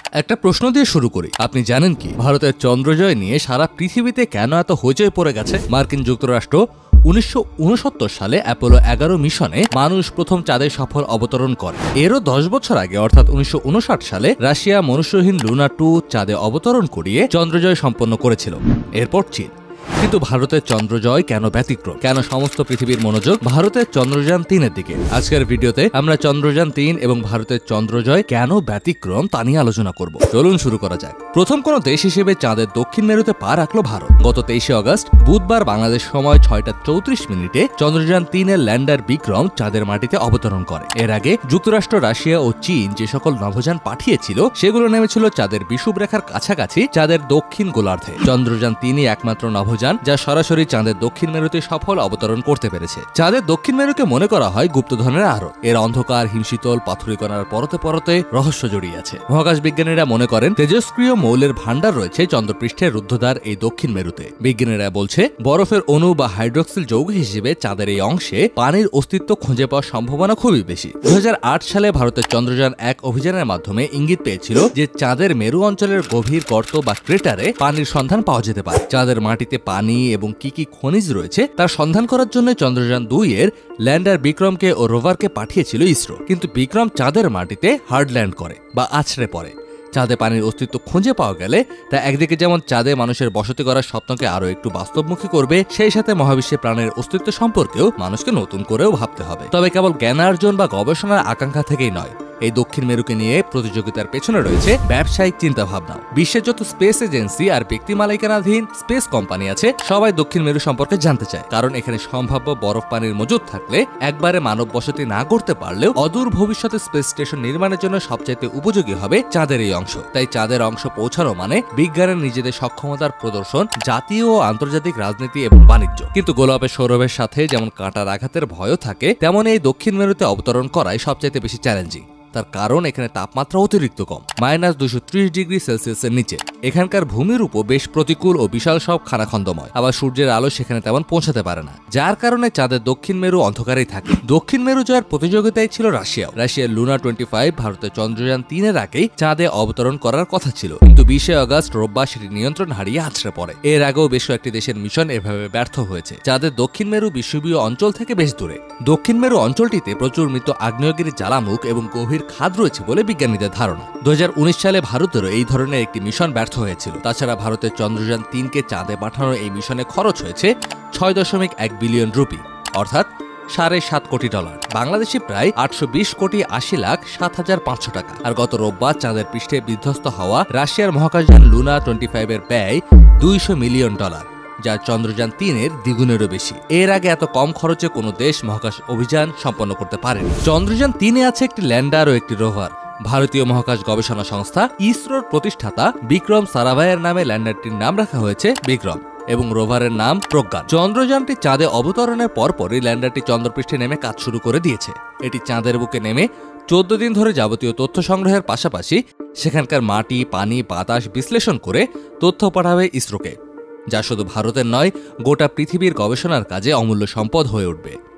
একটা প্রশ্ন দিয়ে শুরু করি। আপনি জানেন কি ভারতের চন্দ্রজয় নিয়ে সারা পৃথিবীতে কেন এত হইচই পড়ে গেছে? মার্কিন যুক্তরাষ্ট্র 1969 সালে অ্যাপোলো 11 মিশনে মানুষ প্রথম চাঁদে সফল অবতরণ করে। এরও 10 বছর আগে অর্থাৎ 1959 সালে রাশিয়া মনুষ্যহীন লুনা 2 চাঁদে অবতরণ করিয়ে চন্দ্রজয় সম্পন্ন করেছিল। এরপর চীন। কিন্তু ভারতের চন্দ্রজয় কেন ব্যতিক্রম? কেন সমস্ত পৃথিবীর মনোযোগ ভারতের চন্দ্রযান 3-এর দিকে? আজকের ভিডিওতে আমরা চন্দ্রযান 3 এবং ভারতের চন্দ্রজয় কেন ব্যতিক্রম তা নিয়ে আলোচনা করব। চলুন শুরু করা যাক। প্রথম কোন দেশ হিসেবে চাঁদের দক্ষিণ মেরুতে পা রাখলো ভারত। গত 23 আগস্ট বুধবার বাংলাদেশ সময় 6টা 34 চন্দ্রযান 3-এর ল্যান্ডার বিক্রম চাঁদের মাটিতে অবতরণ করে। এর আগে যুক্তরাষ্ট্র, রাশিয়া ও চীন যে সকল নভোযান পাঠিয়েছিল সেগুলো নেমেছিল চাঁদের বিষুবরেখার কাছাকাছি চাঁদের দক্ষিণ গোলার্ধে। চন্দ্রযান 3-ই একমাত্র নভোযান যা সরাসরি চাঁদের দক্ষিণ মেরুতে সফল অবতরণ করতে পেরেছে। চাঁদের দক্ষিণ মেরুকে মনে করা হয় গুপ্তধনের আড়ত। এর অন্ধকার, হিমশীতল, পাথুরিকণার পরতে পরতে রহস্য জড়িয়ে আছে। মহাকাশ বিজ্ঞানীরা মনে করেন তেজস্ক্রিয় মৌলের ভান্ডার রয়েছে চন্দ্রপৃষ্ঠের রুদ্ধদ্বার এই দক্ষিণ মেরুতে। বিজ্ঞানীরা বলছে বরফের অণু বা হাইড্রক্সিল যৌগ হিসেবে চাঁদের এই অংশে পানির অস্তিত্ব খুঁজে পাওয়ার সম্ভাবনা খুবই বেশি। 2008 সালে ভারতের চন্দ্রযান 1 অভিযানের মাধ্যমে ইঙ্গিত পেয়েছিল যে চাঁদের মেরু অঞ্চলের গভীর গর্ত বা ক্রেটারে পানির সন্ধান পাওয়া যেতে পারে। চাঁদের মাটিতে পানি এবং কি কি খনিজ রয়েছে তার সন্ধান করার জন্য চন্দ্রযান 2-এর ল্যান্ডার বিক্রমকে ও রোভারকে পাঠিয়েছিল ইসরো। কিন্তু বিক্রম চাঁদের মাটিতে হার্ডল্যান্ড করে বা আছড়ে পড়ে। চাঁদে পানির অস্তিত্ব খুঁজে পাওয়া গেলে তা একদিকে যেমন চাঁদে মানুষের বসতি করার স্বপ্নকে আরো একটু বাস্তবমুখী করবে, সেই সাথে মহাবিশ্বে প্রাণের অস্তিত্ব সম্পর্কেও মানুষকে নতুন করেও ভাবতে হবে। তবে কেবল জ্ঞানার্জন বা গবেষণার আকাঙ্ক্ষা থেকেই নয়, এই দক্ষিণ মেরুকে নিয়ে প্রতিযোগিতার পেছনে রয়েছে ব্যবসায়িক চিন্তাভাবনাও। বিশ্বের যত স্পেস এজেন্সি আর ব্যক্তি মালিকানাধীন স্পেস কোম্পানি আছে সবাই দক্ষিণ মেরু সম্পর্কে জানতে চায়। কারণ এখানে সম্ভাব্য বরফ পানির মজুদ থাকলে একবারে মানব বসতি না করতে পারলেও অদূর ভবিষ্যতে স্পেস স্টেশন নির্মাণের জন্য সবচাইতে উপযোগী হবে চাঁদের এই অংশ। তাই চাঁদের অংশ পৌঁছানো মানে বিজ্ঞানের নিজেদের সক্ষমতার প্রদর্শন, জাতীয় ও আন্তর্জাতিক রাজনীতি এবং বাণিজ্য। কিন্তু গোলাপের সৌরভের সাথে যেমন কাঁটার আঘাতের ভয়ও থাকে, তেমন এই দক্ষিণ মেরুতে অবতরণ করাই সবচাইতে বেশি চ্যালেঞ্জিং। তার কারণ এখানে তাপমাত্রা অতিরিক্ত কম, -230°C নিচে। এখানকার ভূমির উপর বেশ প্রতিকূল ও বিশাল সব খানাখন্দময়। আবার সূর্যের আলো সেখানে তেমন পৌঁছাতে পারে না, যার কারণে চাঁদের দক্ষিণ মেরু অন্ধকারেই থাকে। দক্ষিণ মেরু জয়ের প্রতিযোগিতায় ছিল রাশিয়ার লুনা 25 ভারতের চন্দ্রযান 3-এর আগেই চাঁদে অবতরণ করার কথা ছিল। কিন্তু 20 আগস্ট রোববার সেটি নিয়ন্ত্রণ হারিয়ে আছড়ে পড়ে। এর আগেও বেশ কয়েকটি দেশের মিশন এভাবে ব্যর্থ হয়েছে। চাঁদের দক্ষিণ মেরু বিষুবীয় অঞ্চল থেকে বেশ দূরে। দক্ষিণ মেরু অঞ্চলটিতে প্রচুর মৃত আগ্নেয়গিরি জ্বালামুখ এবং গভীর খাদ রয়েছে বলে বিজ্ঞানীদের ধারণা। 2019 সালে ভারতেরও এই ধরনের একটি মিশন ব্যর্থ হয়েছিল। তাছাড়া ভারতের চন্দ্রযান 3-কে চাঁদে পাঠানোর এই মিশনে খরচ হয়েছে 6.1 বিলিয়ন রুপি, অর্থাৎ $7.5 কোটি। বাংলাদেশি প্রায় 820,80,07,500 টাকা। আর গত রোববার চাঁদের পৃষ্ঠে বিধ্বস্ত হওয়া রাশিয়ার মহাকাশযান লুনা 25-এর ব্যয় $200 মিলিয়ন, যা চন্দ্রযান 3-এর দ্বিগুণেরও বেশি। এর আগে এত কম খরচে কোনো দেশ মহাকাশ অভিযান সম্পন্ন করতে পারেনি। চন্দ্রযান 3-এ আছে একটি ল্যান্ডার ও একটি রোভার। ভারতীয় মহাকাশ গবেষণা সংস্থা ইসরোর প্রতিষ্ঠাতা বিক্রম সারাভাইয়ের নামে ল্যান্ডারটির নাম রাখা হয়েছে বিক্রম এবং রোভারের নাম প্রজ্ঞান। চন্দ্রযানটি চাঁদে অবতরণের পরপরই ল্যান্ডারটি চন্দ্রপৃষ্ঠে নেমে কাজ শুরু করে দিয়েছে। এটি চাঁদের বুকে নেমে 14 দিন ধরে যাবতীয় তথ্য সংগ্রহের পাশাপাশি সেখানকার মাটি, পানি, বাতাস বিশ্লেষণ করে তথ্য পাঠাবে ইসরোকে, যা শুধু ভারতের নয় গোটা পৃথিবীর গবেষণার কাজে অমূল্য সম্পদ হয়ে উঠবে।